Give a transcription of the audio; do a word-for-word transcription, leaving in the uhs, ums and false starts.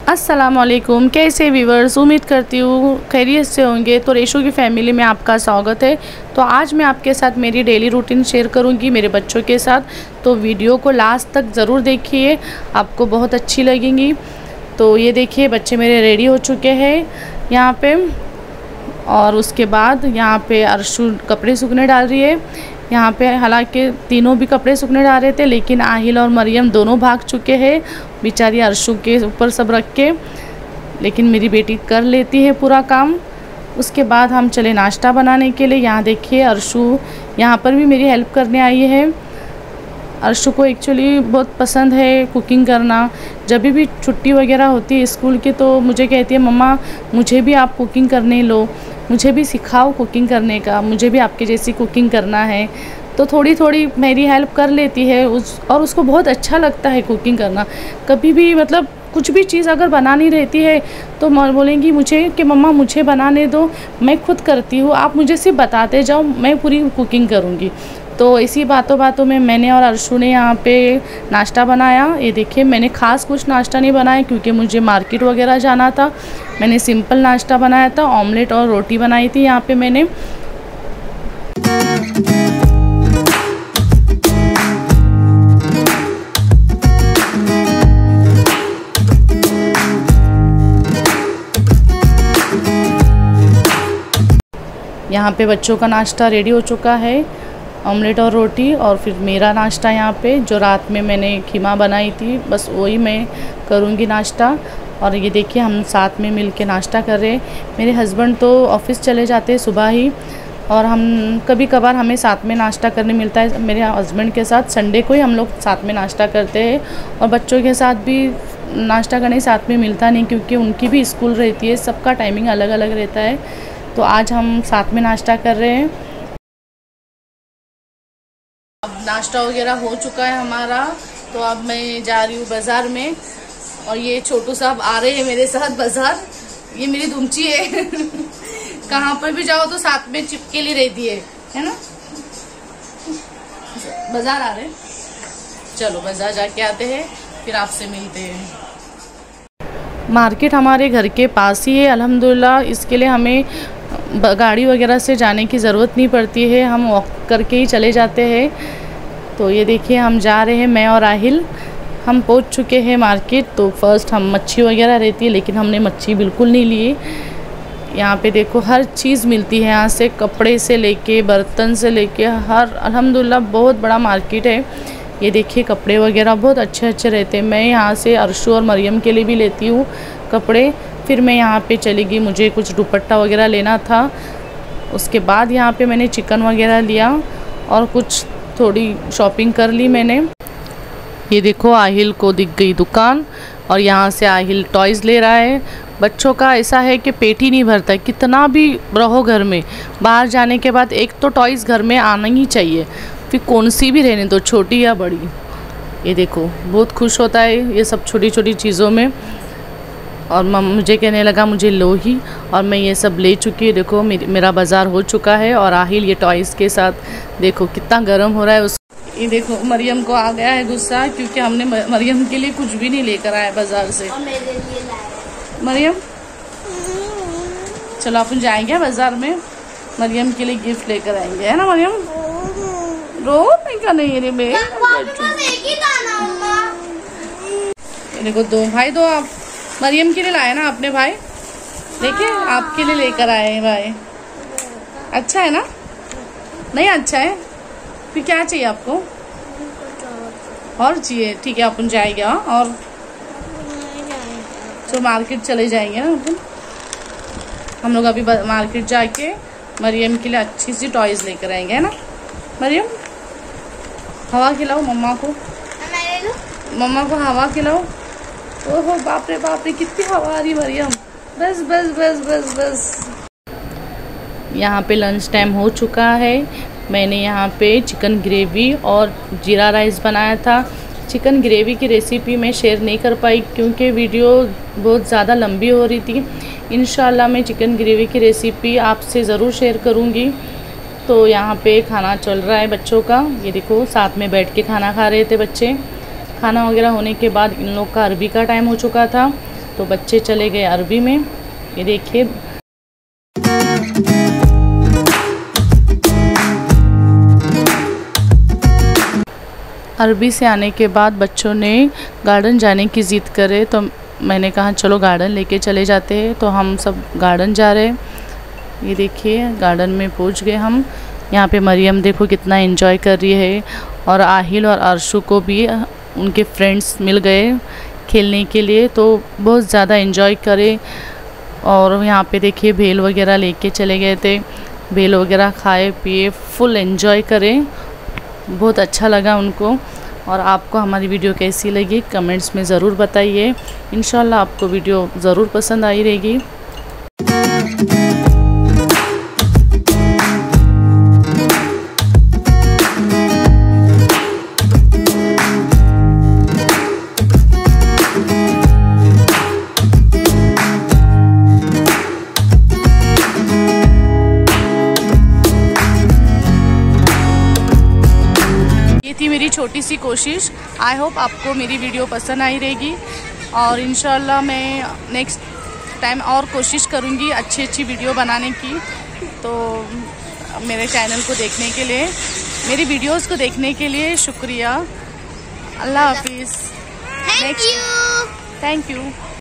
अस्सलामुअलैकुम, कैसे व्यूवर्स, उम्मीद करती हूँ खैरियत से होंगे। तो रेशो की फैमिली में आपका स्वागत है। तो आज मैं आपके साथ मेरी डेली रूटीन शेयर करूँगी मेरे बच्चों के साथ। तो वीडियो को लास्ट तक ज़रूर देखिए, आपको बहुत अच्छी लगेंगी। तो ये देखिए बच्चे मेरे रेडी हो चुके हैं यहाँ पे, और उसके बाद यहाँ पे अर्शु कपड़े सूखने डाल रही है। यहाँ पे हालांकि तीनों भी कपड़े सूखने डाल रहे थे, लेकिन आहिल और मरियम दोनों भाग चुके हैं बेचारी अर्शु के ऊपर सब रख के। लेकिन मेरी बेटी कर लेती है पूरा काम। उसके बाद हम चले नाश्ता बनाने के लिए। यहाँ देखिए अर्शु यहाँ पर भी मेरी हेल्प करने आई है। अर्शु को एक्चुअली बहुत पसंद है कुकिंग करना। जब भी छुट्टी वगैरह होती है स्कूल की तो मुझे कहती है, मम्मा मुझे भी आप कुकिंग करने लो, मुझे भी सिखाओ कुकिंग करने का, मुझे भी आपके जैसी कुकिंग करना है। तो थोड़ी थोड़ी मेरी हेल्प कर लेती है उस और उसको बहुत अच्छा लगता है कुकिंग करना। कभी भी मतलब कुछ भी चीज़ अगर बनानी रहती है तो बोलेंगी मुझे कि मम्मा मुझे बनाने दो, मैं खुद करती हूँ, आप मुझे सिर्फ बताते जाओ, मैं पूरी कुकिंग करूँगी। तो इसी बातों बातों में मैंने और अर्शु ने यहाँ पे नाश्ता बनाया। ये देखिए मैंने ख़ास कुछ नाश्ता नहीं बनाया क्योंकि मुझे मार्केट वगैरह जाना था। मैंने सिंपल नाश्ता बनाया था, ऑमलेट और रोटी बनाई थी यहाँ पे मैंने। यहाँ पे बच्चों का नाश्ता रेडी हो चुका है, ऑमलेट और रोटी। और फिर मेरा नाश्ता यहाँ पे जो रात में मैंने खीमा बनाई थी, बस वही मैं करूँगी नाश्ता। और ये देखिए हम साथ में मिल के नाश्ता कर रहे हैं। मेरे हस्बैंड तो ऑफ़िस चले जाते हैं सुबह ही, और हम कभी कभार हमें साथ में नाश्ता करने मिलता है। मेरे हस्बैंड के साथ संडे को ही हम लोग साथ में नाश्ता करते हैं, और बच्चों के साथ भी नाश्ता करने साथ में मिलता नहीं क्योंकि उनकी भी स्कूल रहती है, सबका टाइमिंग अलग अलग रहता है। तो आज हम साथ में नाश्ता कर रहे हैं। अब नाश्ता वगैरह हो चुका है हमारा, तो अब मैं जा रही हूँ बाज़ार में, और ये छोटू साहब आ रहे हैं मेरे साथ बाज़ार। ये मेरी दुमची है कहाँ पर भी जाओ तो साथ में चिपके लिए रहती है, है ना। बाज़ार आ रहे हैं, चलो बाज़ार जाके आते हैं, फिर आपसे मिलते हैं। मार्केट हमारे घर के पास ही है अल्हम्दुलिल्लाह, इसके लिए हमें गाड़ी वगैरह से जाने की ज़रूरत नहीं पड़ती है, हम वॉक करके ही चले जाते हैं। तो ये देखिए हम जा रहे हैं, मैं और आहिल हम पहुंच चुके हैं मार्केट। तो फर्स्ट हम मच्छी वगैरह रहती है, लेकिन हमने मच्छी बिल्कुल नहीं ली। यहाँ पे देखो हर चीज़ मिलती है यहाँ से, कपड़े से लेके बर्तन से लेके हर, अल्हम्दुलिल्लाह बहुत बड़ा मार्केट है। ये देखिए कपड़े वगैरह बहुत अच्छे अच्छे रहते हैं। मैं यहाँ से अर्शु और मरियम के लिए भी लेती हूँ कपड़े। फिर मैं यहाँ पे चली गई, मुझे कुछ दुपट्टा वगैरह लेना था। उसके बाद यहाँ पे मैंने चिकन वगैरह लिया और कुछ थोड़ी शॉपिंग कर ली मैंने। ये देखो आहिल को दिख गई दुकान, और यहाँ से आहिल टॉयज़ ले रहा है। बच्चों का ऐसा है कि पेट ही नहीं भरता, कितना भी रहो घर में, बाहर जाने के बाद एक तो टॉयज़ घर में आना ही चाहिए, फिर कौन सी भी रहने दो, छोटी या बड़ी। ये देखो बहुत खुश होता है ये सब छोटी छोटी चीज़ों में। और मुझे कहने लगा मुझे लो ही, और मैं ये सब ले चुकी हूँ। देखो मेरा बाज़ार हो चुका है, और आहिल ये टॉयज़ के साथ देखो कितना गर्म हो रहा है उस। ये देखो मरियम को आ गया है गुस्सा क्योंकि हमने मरियम के लिए कुछ भी नहीं लेकर आए बाज़ार से। और मेरे लिए लाए मरियम, चलो अपन जाएंगे बाज़ार में, मरियम के लिए गिफ्ट लेकर आएंगे, है ना मरियम। रो नहीं का नहीं रे मैं देखो दो भाई, दो आप मरियम के लिए लाए ना अपने भाई, देखिए आपके लिए लेकर आए हैं भाई। अच्छा है ना, नहीं अच्छा है, फिर क्या चाहिए आपको और चाहिए, ठीक है अपन जाएंगे। और तो मार्केट चले जाएंगे ना अपन, हम लोग अभी मार्केट जाके मरियम के लिए अच्छी सी टॉयज लेकर आएंगे, है ना मरियम। हवा खिलाओ मम्मा को, मम्मा को हवा खिलाओ। ओहो बाप रे बाप रे कितनी हवा आ रही मरियम, बस बस बस बस बस। यहाँ पे लंच टाइम हो चुका है। मैंने यहाँ पे चिकन ग्रेवी और जीरा राइस बनाया था। चिकन ग्रेवी की रेसिपी मैं शेयर नहीं कर पाई क्योंकि वीडियो बहुत ज़्यादा लंबी हो रही थी। इंशाल्लाह मैं चिकन ग्रेवी की रेसिपी आपसे ज़रूर शेयर करूँगी। तो यहाँ पे खाना चल रहा है बच्चों का, ये देखो साथ में बैठ के खाना खा रहे थे बच्चे। खाना वगैरह होने के बाद इन लोग का अरबी का टाइम हो चुका था, तो बच्चे चले गए अरबी में। ये देखिए अरबी से आने के बाद बच्चों ने गार्डन जाने की ज़िद करे, तो मैंने कहा चलो गार्डन लेके चले जाते हैं। तो हम सब गार्डन जा रहे हैं। ये देखिए गार्डन में पहुंच गए हम। यहाँ पे मरियम देखो कितना एंजॉय कर रही है, और आहिल और अर्शु को भी उनके फ्रेंड्स मिल गए खेलने के लिए, तो बहुत ज़्यादा एंजॉय करे। और यहाँ पे देखिए भेल वगैरह लेके चले गए थे, भेल वगैरह खाए पिए फुल एंजॉय करें, बहुत अच्छा लगा उनको। और आपको हमारी वीडियो कैसी लगी कमेंट्स में ज़रूर बताइए। इंशाल्लाह आपको वीडियो ज़रूर पसंद आई रहेगी। मेरी छोटी सी कोशिश, आई होप आपको मेरी वीडियो पसंद आई रहेगी, और इंशाल्लाह मैं नेक्स्ट टाइम और कोशिश करूँगी अच्छी अच्छी वीडियो बनाने की। तो मेरे चैनल को देखने के लिए, मेरी वीडियोस को देखने के लिए शुक्रिया। अल्लाह हाफिज़। Thank you. Thank you.